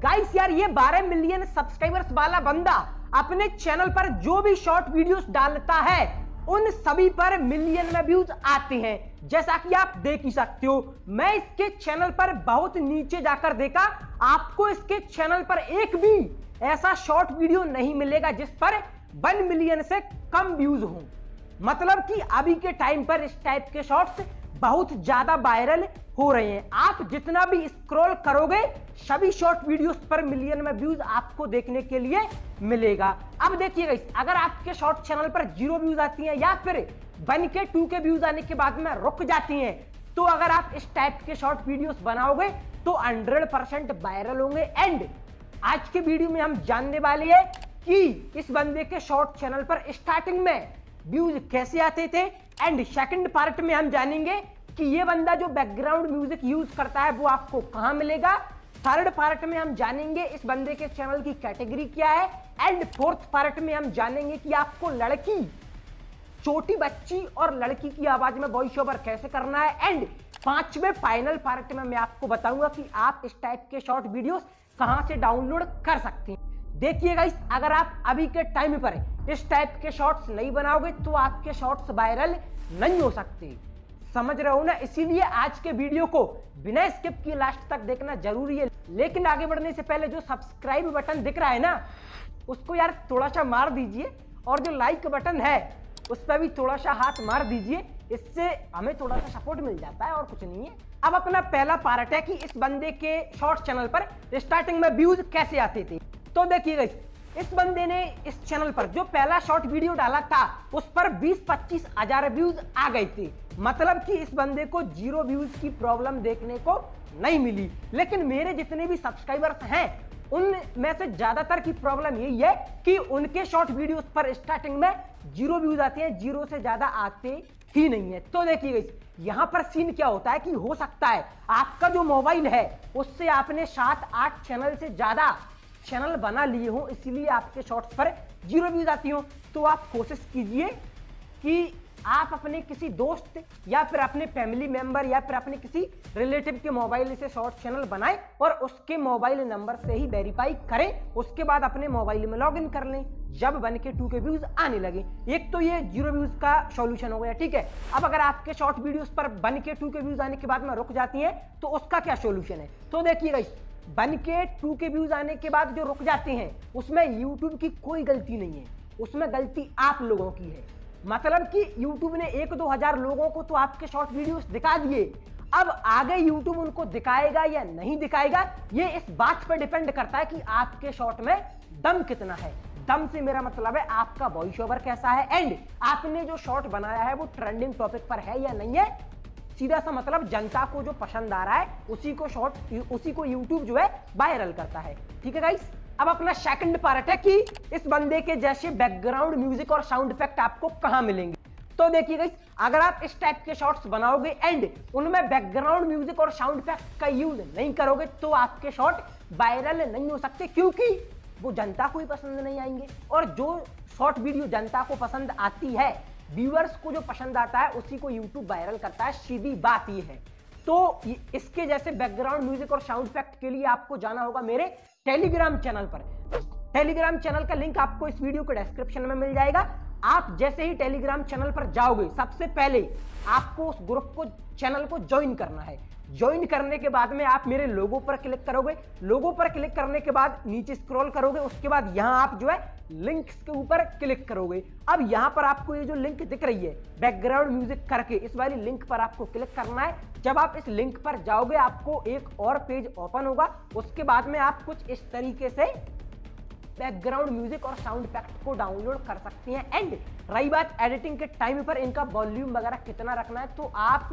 Guys यार ये 12 million subscribers वाला बंदा अपने चैनल पर जो भी शॉर्ट वीडियोस डालता है उन सभी पर मिलियन में व्यूज आते हैं। जैसा कि आप देख ही सकते हो, मैं इसके चैनल पर बहुत नीचे जाकर देखा, आपको इसके चैनल पर एक भी ऐसा शॉर्ट वीडियो नहीं मिलेगा जिस पर 1 मिलियन से कम व्यूज हो। मतलब कि अभी के टाइम पर इस टाइप के शॉर्ट्स बहुत ज्यादा वायरल हो रहे हैं। आप जितना भी स्क्रॉल करोगे सभी शॉर्ट वीडियोस पर मिलियन में व्यूज आपको देखने के लिए मिलेगा। अब देखिएगा, अगर आपके शॉर्ट चैनल पर 0 व्यूज आती हैं या फिर 1 के 2 के व्यूज आने के बाद में रुक जाती हैं, तो अगर आप इस टाइप के शॉर्ट वीडियोस बनाओगे तो 100% वायरल होंगे। एंड आज के वीडियो में हम जानने वाले हैं कि इस बंदे के शॉर्ट चैनल पर स्टार्टिंग में व्यूज कैसे आते थे, एंड सेकंड पार्ट में हम जानेंगे कि ये बंदा जो बैकग्राउंड म्यूजिक यूज करता है वो आपको कहां मिलेगा। थर्ड पार्ट में हम जानेंगे इस बंदे के चैनल की कैटेगरी क्या है, एंड फोर्थ पार्ट में हम जानेंगे कि आपको लड़की, छोटी बच्ची और लड़की की आवाज में वॉइस ओवर कैसे करना है। एंड 5वें फाइनल पार्ट में मैं आपको बताऊंगा कि आप इस टाइप के शॉर्ट वीडियोस कहां से डाउनलोड कर सकते हैं। देखिएगा, अगर आप अभी के टाइम पर इस टाइप के शॉर्ट्स नहीं बनाओगे तो आपके शॉर्ट्स वायरल नहीं हो सकते, समझ रहे हो ना। इसीलिए आज के वीडियो को बिना स्किप किए लास्ट तक देखना जरूरी है। लेकिन आगे बढ़ने से पहले जो सब्सक्राइब बटन दिख रहा है ना, उसको यार थोड़ा सा मार दीजिए, और जो लाइक बटन है उस पर भी थोड़ा सा हाथ मार दीजिए, इससे हमें थोड़ा सा सपोर्ट मिल जाता है और कुछ नहीं है। अब अपना पहला पार्ट है कि इस बंदे के शॉर्ट चैनल पर स्टार्टिंग में व्यूज कैसे आते थे। तो देखिएगा, इस बंदे ने इस चैनल पर जो पहला शॉर्ट वीडियो डाला था उस पर 20-25 हजार व्यूज आ गए थे। मतलब कि इस बंदे को 0 व्यूज की प्रॉब्लम देखने को नहीं मिली। लेकिन मेरे जितने भी सब्सक्राइबर्स हैं उनमें से ज्यादातर की प्रॉब्लम यही है कि उनके शॉर्ट वीडियोस पर स्टार्टिंग में 0 व्यूज आते हैं, 0 से ज्यादा आते ही नहीं है। तो देखिए यहां पर सीन क्या होता है कि हो सकता है आपका जो मोबाइल है उससे आपने 7-8 चैनल से ज्यादा चैनल बना लिए हो, इसीलिए आपके शॉर्ट्स पर 0 व्यूज आती हो। तो आप कोशिश कीजिए कि आप अपने किसी दोस्त या फिर अपने फैमिली मेंबर या फिर अपने किसी रिलेटिव के मोबाइल से शॉर्ट चैनल बनाएं और उसके मोबाइल नंबर से ही वेरीफाई करें। उसके बाद अपने मोबाइल में लॉगिन कर लें जब 1 के 2 के व्यूज आने लगे। एक तो ये 0 व्यूज का सॉल्यूशन हो गया, ठीक है। अब अगर आपके शॉर्ट वीडियोस पर 1 के 2 के व्यूज आने के बाद में रुक जाती हैं तो उसका क्या सॉल्यूशन है। तो देखिएगा, 1 के 2 के व्यूज आने के बाद जो रुक जाते हैं उसमें YouTube की कोई गलती नहीं है, उसमें गलती आप लोगों की है। मतलब कि YouTube ने 1-2 हजार लोगों को तो आपके शॉर्ट वीडियोस दिखा दिए, अब आगे YouTube उनको दिखाएगा या नहीं दिखाएगा ये इस बात पर डिपेंड करता है कि आपके शॉर्ट में दम कितना है। दम से मेरा मतलब है आपका वॉइस ओवर कैसा है, एंड आपने जो शॉर्ट बनाया है वो ट्रेंडिंग टॉपिक पर है या नहीं है। सीधा सा मतलब जनता को जो पसंद आ रहा है उसी को YouTube जो है वायरल करता है, ठीक है गाइस। अब अपना सेकंड पार्ट है कि इस बंदे के जैसे बैकग्राउंड म्यूजिक और साउंड इफेक्ट आपको कहां मिलेंगे। तो देखिए गाइस, अगर आप इस टाइप के शॉर्ट्स बनाओगे एंड उनमें बैकग्राउंड म्यूजिक और साउंड इफेक्ट का यूज नहीं करोगे तो आपके शॉर्ट वायरल नहीं हो सकते, क्योंकि वो जनता को ही पसंद नहीं आएंगे। और जो शॉर्ट वीडियो जनता को पसंद आती है, व्यूअर्स को जो पसंद आता है उसी को YouTube वायरल करता है, सीधी बात ये है। तो इसके जैसे बैकग्राउंड म्यूजिक और साउंड इफेक्ट के लिए आपको जाना होगा मेरे टेलीग्राम चैनल पर। टेलीग्राम चैनल का लिंक आपको इस वीडियो के डिस्क्रिप्शन में मिल जाएगा। आप जैसे ही टेलीग्राम चैनल पर जाओगे सबसे पहले आपको उस ग्रुप को, चैनल को ज्वाइन करना है। ज्वाइन करने के बाद में आप मेरे लोगो पर क्लिक करोगे, लोगो पर क्लिक करने के बाद नीचे स्क्रॉल करोगे, उसके बाद यहां आप जो है लिंक्स के ऊपर क्लिक करोगे। अब यहां पर आपको ये जो लिंक दिख रही है बैकग्राउंड म्यूजिक करके, इस वाली लिंक पर आपको क्लिक करना है। जब आप इस लिंक पर जाओगे आपको एक और पेज ओपन होगा, उसके बाद में आप कुछ इस तरीके से बैकग्राउंड म्यूजिक और साउंड इफेक्ट को डाउनलोड कर सकती हैं। एंड रही बात एडिटिंग के टाइम पर इनका वॉल्यूम वगैरह कितना रखना है, तो आप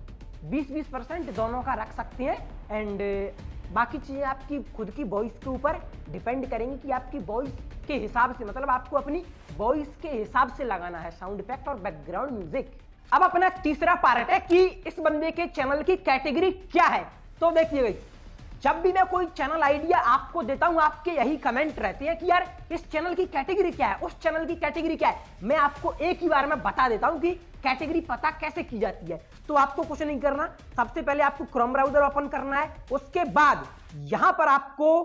20-20% दोनों का रख सकते हैं। एंड बाकी चीजें आपकी खुद की वॉइस के ऊपर डिपेंड करेंगी कि आपकी वॉइस के हिसाब से, मतलब आपको अपनी वॉइस के हिसाब से लगाना है साउंड इफेक्ट और बैकग्राउंड म्यूजिक। अब अपना तीसरा पार्ट है कि इस बंदे के चैनल की कैटेगरी क्या है। तो देखिए, जब भी मैं कोई चैनल आइडिया आपको देता हूं आपके यही कमेंट रहते हैं कि यार इस चैनल की कैटेगरी क्या है, उस चैनल की कैटेगरी क्या है। मैं आपको एक ही बार में बता देता हूं कि कैटेगरी पता कैसे की जाती है। तो आपको कुछ नहीं करना, सबसे पहले आपको क्रोम ब्राउजर ओपन करना है, उसके बाद यहां पर आपको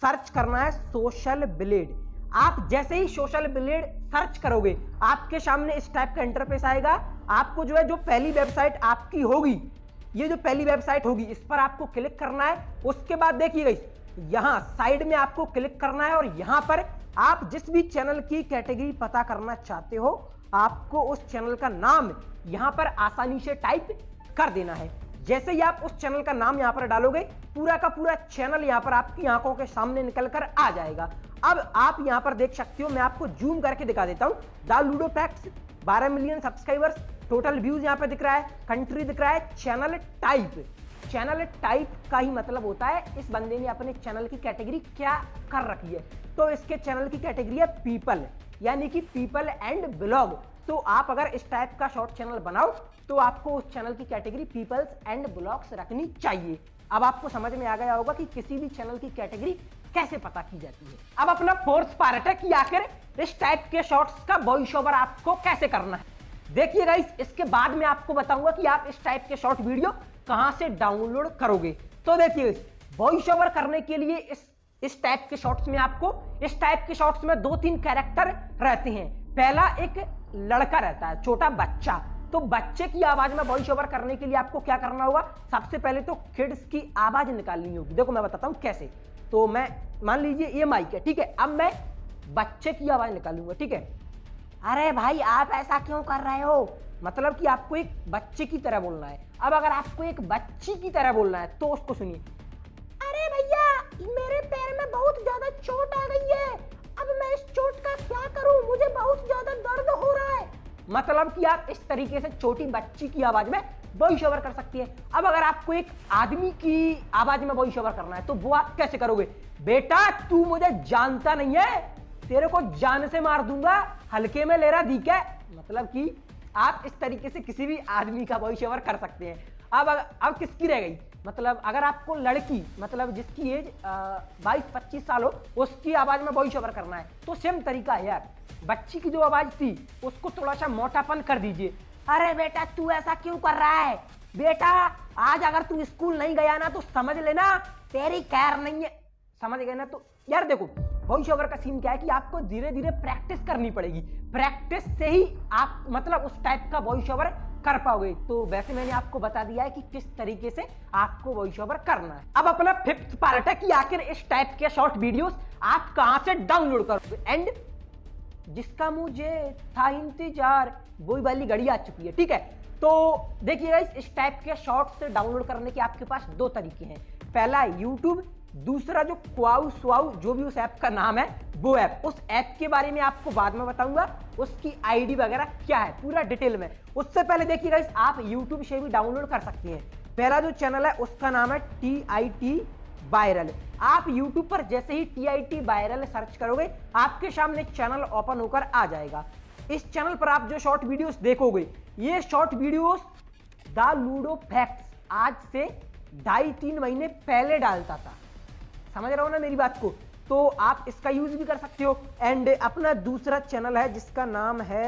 सर्च करना है सोशल ब्लेड। आप जैसे ही सोशल ब्लेड सर्च करोगे आपके सामने इस टाइप का इंटरफेस आएगा। आपको जो है जो पहली वेबसाइट आपकी होगी, ये जो पहली वेबसाइट होगी इस पर आपको क्लिक करना है। उसके बाद देखिए यहां साइड में आपको क्लिक करना है और यहां पर आप जिस भी चैनल की कैटेगरी पता करना चाहते हो आपको उस चैनल का नाम यहां पर आसानी से टाइप कर देना है। जैसे ही आप उस चैनल का नाम यहां पर डालोगे पूरा का पूरा चैनल यहां पर आपकी आंखों के सामने निकल कर आ जाएगा। अब आप यहां पर देख सकते हो, मैं आपको जूम करके दिखा देता हूं। The Ludo Facts 12 million subscribers, total views यहां पर दिख रहा है, कंट्री दिख रहा है, चैनल टाइप। चैनल टाइप का ही मतलब होता है इस बंदे ने अपने चैनल की कैटेगरी क्या कर रखी है। तो इसके चैनल की कैटेगरी है पीपल, यानी कि पीपल एंड ब्लॉग। तो आप अगर इस टाइप का शॉर्ट चैनल बनाओ तो आपको उस चैनल की कैटेगरी पीपल्स एंड ब्लॉग्स रखनी चाहिए। अब आपको समझ में आ गया होगा कि किसी भी चैनल की कैटेगरी कैसे पता की जाती है। अब अपना फोर्थ पार्ट है कि आखिर इस टाइप के शॉर्ट्स का वॉइस ओवर आपको कैसे करना है। देखिए गाइस, इसके बाद मैं आपको बताऊंगा कि आप इस टाइप के शॉर्ट वीडियो कहां से डाउनलोड करोगे। तो देखिए वॉइस ओवर करने के लिए इस टाइप के शॉर्ट्स में आपको इस टाइप के शॉर्ट्स में 2-3 कैरेक्टर रहते हैं। पहला एक लड़का रहता है, छोटा बच्चा। तो बच्चे की आवाज में वॉइस ओवर करने के लिए आपको क्या करना होगा, सबसे पहले तो किड्स की आवाज निकालनी होगी। देखो मैं बताता हूं कैसे। तो मैं मान लीजिए ये माइक है, ठीक है। अब मैं बच्चे की आवाज निकालूंगा, ठीक है। अरे भाई आप ऐसा क्यों कर रहे हो, मतलब कि आपको एक बच्चे की तरह बोलना है। अब अगर आपको एक बच्ची की तरह बोलना है तो उसको सुनिए। अरे भैया मेरे पैर में बहुत ज्यादा चोट आ गई है, अब मैं इस चोट का क्या करूं, मुझे बहुत ज्यादा दर्द हो रहा है। मतलब कि आप इस तरीके से छोटी बच्ची की आवाज में वॉइस ओवर कर सकती है। अब अगर आपको एक आदमी की आवाज में वॉइस ओवर करना है तो वो आप कैसे करोगे। बेटा तू मुझे जानता नहीं है, तेरे को जान से मार दूंगा, हल्के में ले रहा दी क्या। मतलब कि आप इस तरीके से किसी भी आदमी का वॉइस ओवर कर सकते हैं। अब किसकी रह गई, मतलब अगर आपको लड़की मतलब जिसकी एज 22-25 साल हो उसकी आवाज में वॉइस ओवर करना है तो सेम तरीका है यार। बच्ची की जो आवाज थी उसको थोड़ा सा मोटापन कर दीजिए। अरे बेटा तू ऐसा क्यों कर रहा है, बेटा आज अगर तू स्कूल नहीं गया ना तो समझ लेना तेरी खैर नहीं है, समझ गए ना। तो यार देखो वॉइस ओवर का सीन क्या है कि आपको धीरे धीरे प्रैक्टिस करनी पड़ेगी, प्रैक्टिस से ही आप मतलब उस टाइप का वॉइस ओवर कर पाओगे। तो वैसे मैंने आपको बता दिया है कि किस तरीके से आपको वॉइस ओवर करना है। अब अपना फिफ्थ पार्ट है कि आखिर इस टाइप के शॉर्ट वीडियोस आप कहां से डाउनलोड करोगे। एंड जिसका मुझे था इंतजार वही वाली घड़ी आ चुकी है, ठीक है। तो देखिए गाइस, इस टाइप के शॉर्ट्स से डाउनलोड करने के आपके पास 2 तरीके हैं। पहला यूट्यूब, दूसरा जो क्वाउ स्वाउ जो भी उस ऐप का नाम है वो ऐप। उस ऐप के बारे में आपको बाद में बताऊंगा, उसकी आईडी वगैरह क्या है पूरा डिटेल में। उससे पहले देखिए गाइस, आप यूट्यूब से भी डाउनलोड कर सकते हैं। पहला जो चैनल है उसका नाम है TIT वायरल। आप यूट्यूब पर जैसे ही TIT वायरल सर्च करोगे आपके सामने चैनल ओपन होकर आ जाएगा। इस चैनल पर आप जो शॉर्ट वीडियोस देखोगे ये short videos the Ludo Facts आज से 2.5-3 महीने पहले डालता था, समझ रहे हो ना मेरी बात को। तो आप इसका यूज भी कर सकते हो। एंड अपना दूसरा चैनल है जिसका नाम है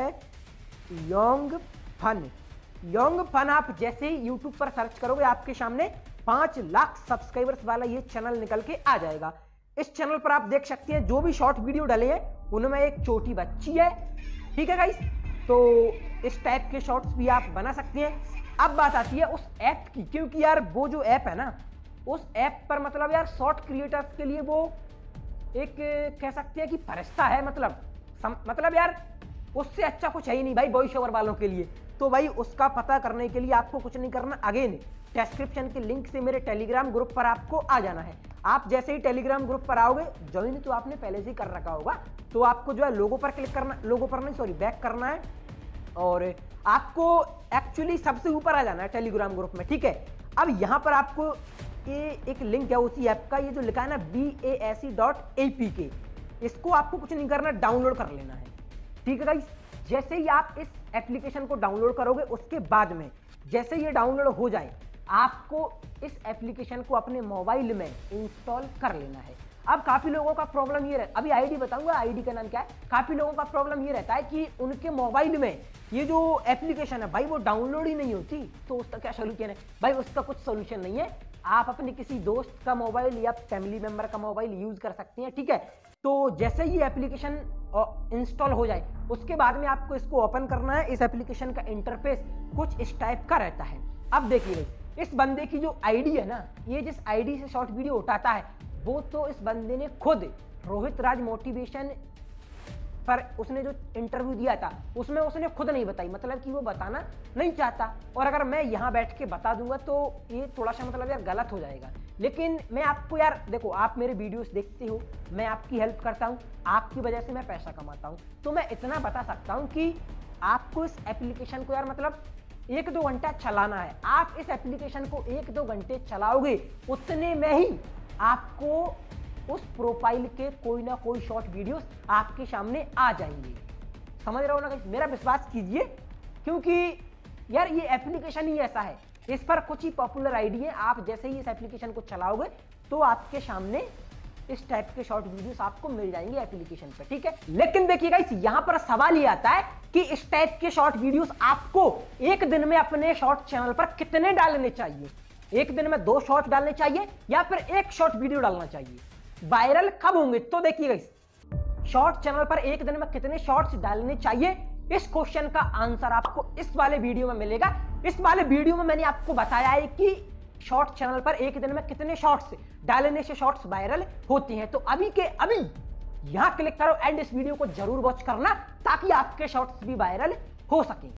योंग फन। योंग फन आप जैसे ही यूट्यूब पर सर्च करोगे आपके सामने 5 लाख सब्सक्राइबर्स वाला ये चैनल निकल के आ जाएगा। इस चैनल पर आप देख सकते हैं जो भी शॉर्ट वीडियो डले हैं उनमें एक छोटी बच्ची है, ठीक है गाइस। तो इस टाइप के शॉर्ट्स भी आप बना सकते हैं। अब बात आती है उस ऐप की, क्योंकि यार वो जो ऐप है ना उस ऐप पर मतलब यार शॉर्ट क्रिएटर्स के लिए वो एक कह सकते हैं कि फरिश्ता है। मतलब यार उससे अच्छा कुछ है ही नहीं भाई वॉइस ओवर वालों के लिए। तो भाई उसका पता करने के लिए आपको कुछ नहीं करना, अगेन डिस्क्रिप्शन के लिंक से मेरे टेलीग्राम ग्रुप पर आपको आ जाना है। आप जैसे ही टेलीग्राम ग्रुप पर आओगे, ज्वाइन तो आपने पहले से ही कर रखा होगा, तो आपको जो है लोगो पर क्लिक करना, लोगो पर नहीं सॉरी बैक करना है और आपको एक्चुअली सबसे ऊपर आ जाना है टेलीग्राम ग्रुप में, ठीक है। अब यहाँ पर आपको ये एक लिंक है उसी ऐप का, ये जो लिखा है ना BASE.APK, इसको आपको कुछ नहीं करना, डाउनलोड कर लेना है, ठीक है गाइस। जैसे ही आप इस एप्लीकेशन को डाउनलोड करोगे उसके बाद में जैसे ये डाउनलोड हो जाए आपको इस एप्लीकेशन को अपने मोबाइल में इंस्टॉल कर लेना है। अब काफी लोगों का प्रॉब्लम ये रहता है, अभी आईडी बताऊंगा, आईडी का नाम क्या है। काफी लोगों का प्रॉब्लम ये रहता है कि उनके मोबाइल में ये जो एप्लीकेशन है भाई वो डाउनलोड ही नहीं होती। तो उसका क्या सोल्यूशन है भाई, उसका कुछ सोल्यूशन नहीं है। आप अपने किसी दोस्त का मोबाइल या फैमिली मेंबर का मोबाइल यूज कर सकते हैं, ठीक है। तो जैसे ही एप्लीकेशन इंस्टॉल हो जाए उसके बाद में आपको इसको ओपन करना है। इस एप्लीकेशन का इंटरफेस कुछ इस टाइप का रहता है। अब देखिए इस बंदे की जो आईडी है ना, ये जिस आईडी से शॉर्ट वीडियो उठाता है वो तो इस बंदे ने खुद रोहित राज मोटिवेशन पर उसने जो इंटरव्यू दिया था उसमें उसने खुद नहीं बताई, मतलब कि वो बताना नहीं चाहता। और अगर मैं यहाँ बैठ के बता दूंगा तो ये थोड़ा सा मतलब यार गलत हो जाएगा। लेकिन मैं आपको यार देखो, आप मेरे वीडियोस देखते हो, मैं आपकी हेल्प करता हूँ, आपकी वजह से मैं पैसा कमाता हूँ, तो मैं इतना बता सकता हूँ कि आपको इस एप्लीकेशन को यार मतलब 1-2 घंटा चलाना है। आप इस एप्लीकेशन को 1-2 घंटे चलाओगे, उतने में ही आपको उस प्रोफाइल के कोई ना कोई शॉर्ट वीडियोस आपके सामने आ जाएंगे। समझ रहे हो ना? मेरा विश्वास कीजिए, क्योंकि यार ये एप्लीकेशन ही ऐसा है, इस पर कुछ ही पॉपुलर आईडी है। आप जैसे ही इस एप्लीकेशन को चलाओगे तो आपके सामने इस टाइप के शॉर्ट वीडियोस आपको मिल जाएंगे एप्लीकेशन पे, ठीक है। लेकिन देखिए गाइस, यहां पर सवाल ये आता है कि इस टाइप के शॉर्ट वीडियोस आपको एक दिन में अपने शॉर्ट चैनल पर कितने डालने चाहिए? एक दिन में 2 शॉर्ट डालने चाहिए या फिर 1 शॉर्ट वीडियो डालना चाहिए? वायरल कब होंगे? तो देखिए गाइस, शॉर्ट चैनल पर एक दिन में कितने शॉर्ट्स डालने चाहिए, इस क्वेश्चन का आंसर आपको इस वाले वीडियो में मिलेगा। इस वाले वीडियो में मैंने आपको बताया है कि शॉर्ट चैनल पर एक दिन में कितने शॉर्ट्स डालने से शॉर्ट्स वायरल होते हैं। तो अभी के अभी यहां क्लिक करो एंड इस वीडियो को जरूर वॉच करना ताकि आपके शॉर्ट्स भी वायरल हो सके।